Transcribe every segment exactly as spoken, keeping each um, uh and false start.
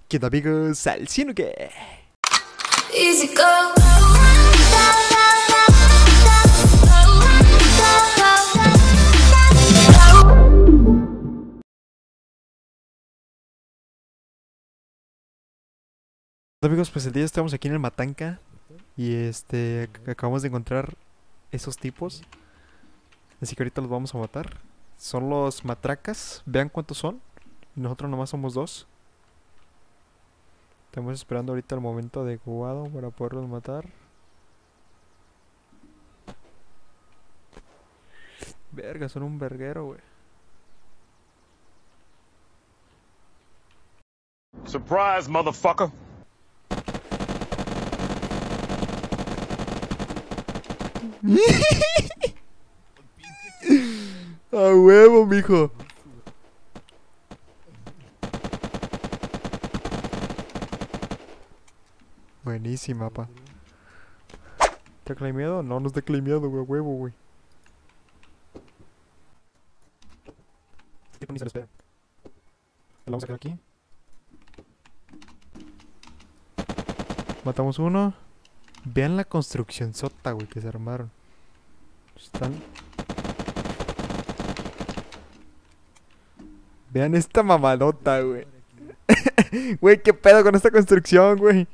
¿Qué tal, amigos? ¿Al cien o qué? Easy go. Hola amigos, pues el día estamos aquí en el Matanca y este ac- acabamos de encontrar esos tipos, así que ahorita los vamos a matar. Son los matracas, vean cuántos son, y nosotros nomás somos dos. Estamos esperando ahorita el momento adecuado para poderlos matar. Verga, son un verguero, güey. Surprise, motherfucker. ¡A huevo, mijo! Buenísima, pa. ¿Te da miedo? No, no es de miedo, güey, a huevo, güey. Este tipo ni se lo espera. Lo vamos a quedar aquí. Matamos uno. Vean la construcción sota, güey, que se armaron. Están... Vean esta mamadota, güey. Güey, qué pedo con esta construcción, güey.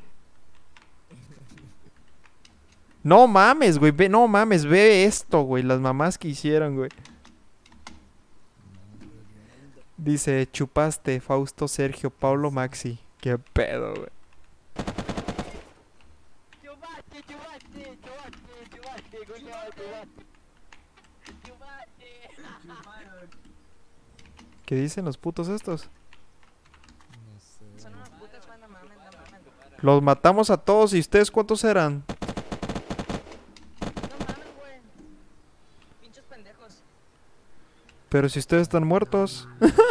No mames, güey. Ve, no mames, ve esto, güey. Las mamás que hicieron, güey. Dice, chupaste, Fausto, Sergio, Pablo, Maxi. Qué pedo, güey. ¿Qué dicen los putos estos? Son unos putos, güey, no mames, no mames. Los matamos a todos. ¿Y ustedes cuántos eran? No mames, güey. Pinchos pendejos. Pero si ustedes están muertos.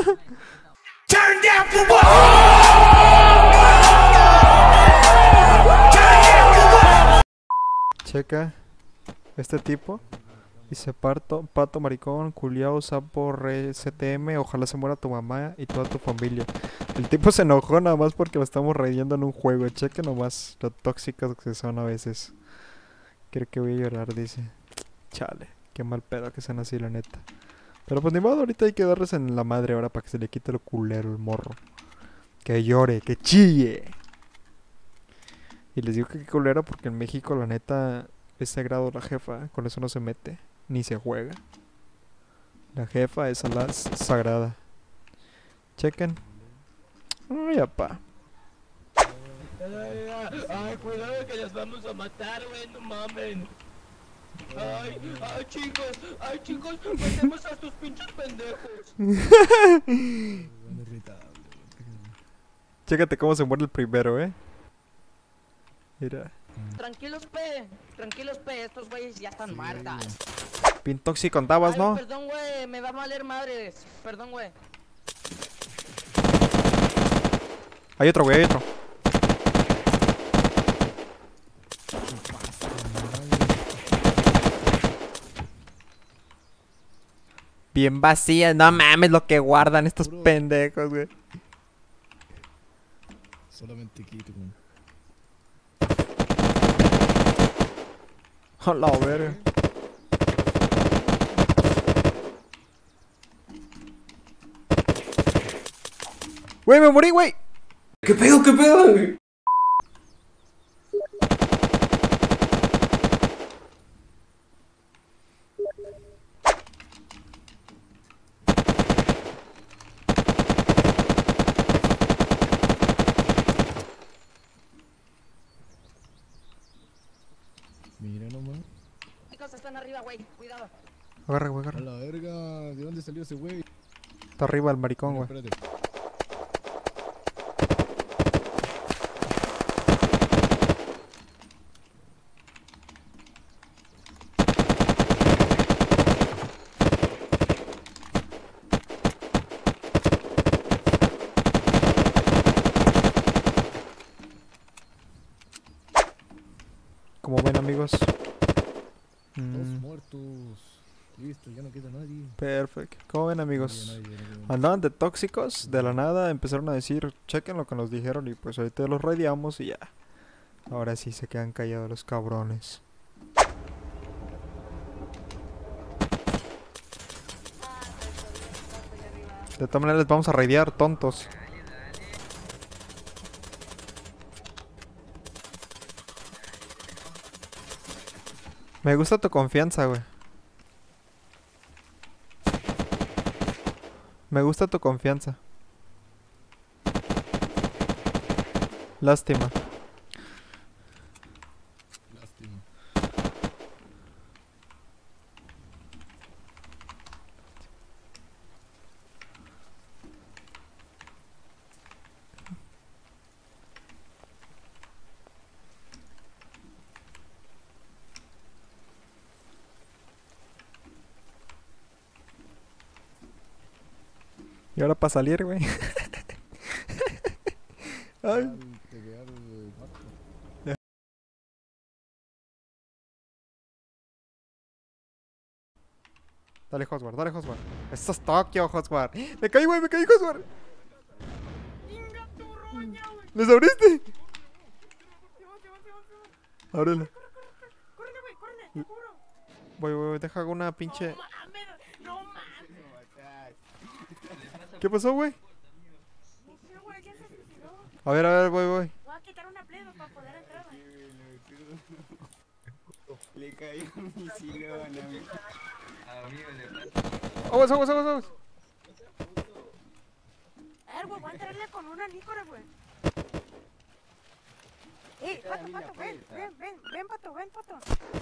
Checa. Este tipo. Dice parto, pato, maricón, culiao, sapo, re, C T M, ojalá se muera tu mamá y toda tu familia. El tipo se enojó nada más porque lo estamos reyendo en un juego. Cheque nomás lo tóxicos que son a veces. Creo que voy a llorar, dice. Chale, qué mal pedo que sean así, la neta. Pero pues ni modo, ahorita hay que darles en la madre ahora para que se le quite lo culero, el morro. Que llore, que chille. Y les digo que qué culero porque en México la neta es sagrado la jefa, con eso no se mete. Ni se juega. La jefa es a la s- sagrada. Chequen. Ay, apá. Ay, ay, cuidado que las vamos a matar, güey, no mamen. Ay, ay, chicos, ay, chicos, matemos a estos pinches pendejos. Chécate cómo se muere el primero, eh. Mira. Tranquilos, P. Tranquilos, P. Estos güeyes ya están muertas. Bien tóxico andabas, Ay, ¿no? perdón, güey. Me va a valer madres. Perdón, güey. Hay otro, güey, hay otro. Bien vacía, no mames lo que guardan estos pendejos, güey. Solamente quito con... A la verga. Güey, me morí, güey. ¿Qué pedo, qué pedo, güey? Mira nomás. Chicos, están arriba, güey. Cuidado. Agarra, güey, A agarra. la verga, ¿de dónde salió ese güey? Está arriba el maricón, Mira, güey. espérate. Como ven, amigos. Dos Mm, muertos. Listo, ya no queda nadie. Perfecto. ¿Cómo ven, No amigos? queda nadie, ya no queda nadie. Andaban de tóxicos, de la nada empezaron a decir, chequen lo que nos dijeron y pues ahorita los raideamos y ya. Ahora sí se quedan callados los cabrones. De todas maneras les vamos a raidear, tontos. Me gusta tu confianza, güey. Me gusta tu confianza. Lástima. Lástima. Y ahora para salir, güey. Ay. Al pegar el barco. Dale, Hoswar, dale, Hoswar. Esto es Tokio, Hoswar. Me caí, güey, me caí, Hoswar. ¿Les abriste? Ábrela. Voy, voy, voy, deja hago una pinche. No mames. ¿Qué pasó, güey? Sí, güey, ya se suicidó. A ver, a ver, voy, voy. Voy a quitar una plebe para poder entrar, güey. Le cayó mi silón, amigo. Aguas, aguas, aguas, aguas. Eh, güey, voy a entrarle con una nícora, güey. Eh, pato, pato, ven, ven, ven, ven, pato, ven, pato.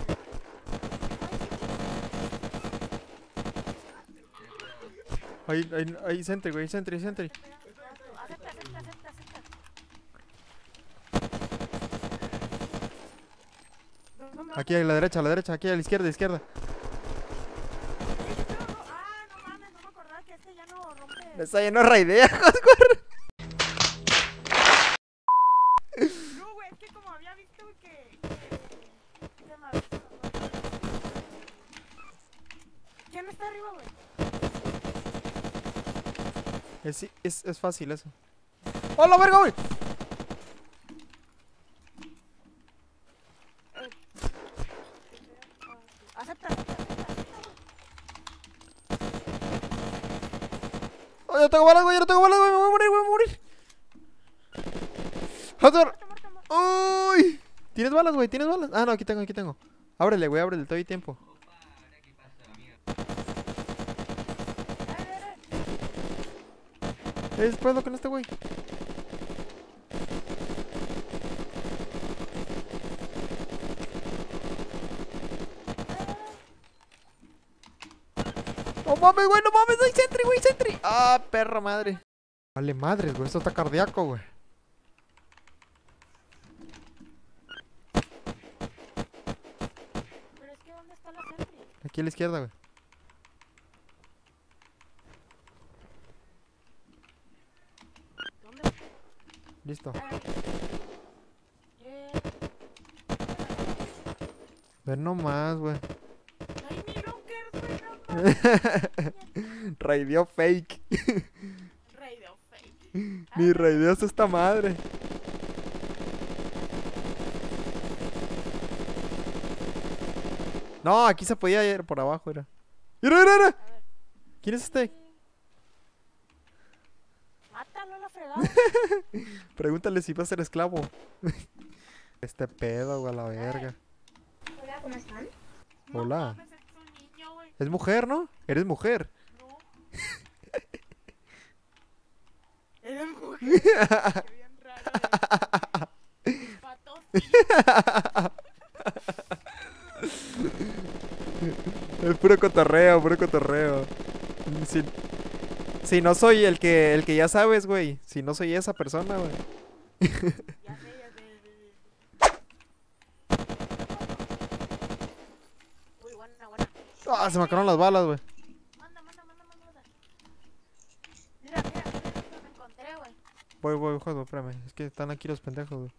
Ahí, ahí, ahí, sentry, güey, sentry, sentry. Acepta, acepta, acepta, acepta. ¿Dónde vas? Aquí a la derecha, a la derecha, aquí a la izquierda, izquierda. Ah, no mames, no me acordaba que este ya no rompe. Me está lleno de raidea, Hoswar. No, güey, es que como había visto que... que se me había... ¿Quién está arriba, güey? Es, es, es fácil eso. ¡Hola, verga, güey! Acepta, acepta, acepta. ¡Oh, yo tengo balas, güey! ¡Yo no tengo balas, güey! ¡Me voy a morir, voy a morir! ¡Hoswar! Muerto, muerto, muerto. ¡Uy! ¿Tienes balas, güey? ¿Tienes balas? Ah, no, aquí tengo, aquí tengo. Ábrele, güey, ábrele, te doy tiempo. Eh, después lo con este güey. ¡No mames, güey! ¡No mames! ¡Hay sentry, güey! ¡Sentry! ¡Ah, perra madre! Vale madres, güey. Esto está cardíaco, güey. Pero es que ¿dónde está la sentry? Aquí a la izquierda, güey. ¿Dónde? Listo. Eh... Ver nomás, güey. ¡Ay, mi locker, güey! No mames. Raideó fake. Radio fake. Ni raideó esta madre. No, aquí se podía ir por abajo, era. ¡Mira, mira, mira! A ver. ¿Quién es este? Mátalo a la fregada. Pregúntale si va a ser esclavo. Este pedo, güey, a la verga. Hola, ¿cómo están? No Hola. mames, es un niño, güey. Es mujer, ¿no? Eres mujer. No. Eres mujer. Qué bien raro. eh. Pato, sí. Es puro cotorreo, puro cotorreo. Si, si no soy el que el que ya sabes, güey. Si no soy esa persona, güey. Ya sé, ya sé. Uy, buena, buena. Ah, se me acabaron las balas, güey. Manda, manda, manda, manda, manda. Mira, mira, mira lo que me encontré, güey. Voy, voy, juego, espérame. Es que están aquí los pendejos, güey.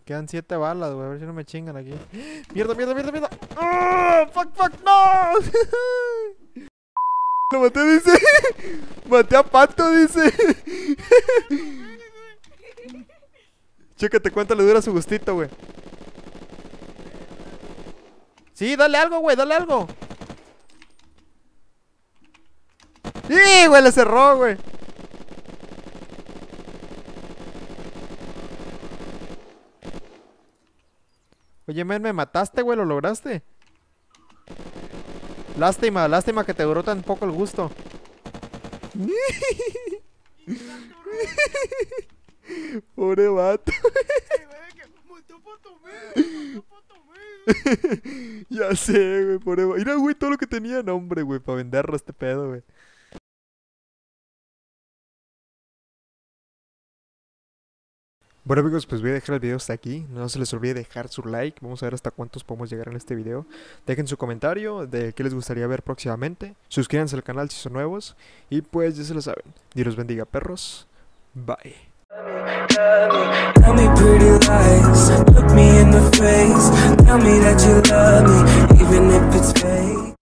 quedan siete balas, güey. A ver si no me chingan aquí. Mierda, mierda, mierda, mierda. ¡Oh! ¡Fuck, fuck, no! Lo maté, dice. Maté a Pato, dice. Chécate cuánto le dura su gustito, güey. Sí, dale algo, güey, dale algo. ¡Sí, güey! Le cerró, güey. Oye, men, me mataste, güey, lo lograste. Lástima, lástima que te duró tan poco el gusto. Pobre vato. Ya sé, güey, pobre vato. Mira, güey, todo lo que tenía. No, hombre, güey, para venderlo este pedo, güey. Bueno, amigos, pues voy a dejar el video hasta aquí. No se les olvide dejar su like. Vamos a ver hasta cuántos podemos llegar en este video. Dejen su comentario de qué les gustaría ver próximamente. Suscríbanse al canal si son nuevos. Y pues ya se lo saben. Dios los bendiga, perros. Bye. Tell me pretty lies, look me in the face, tell me that you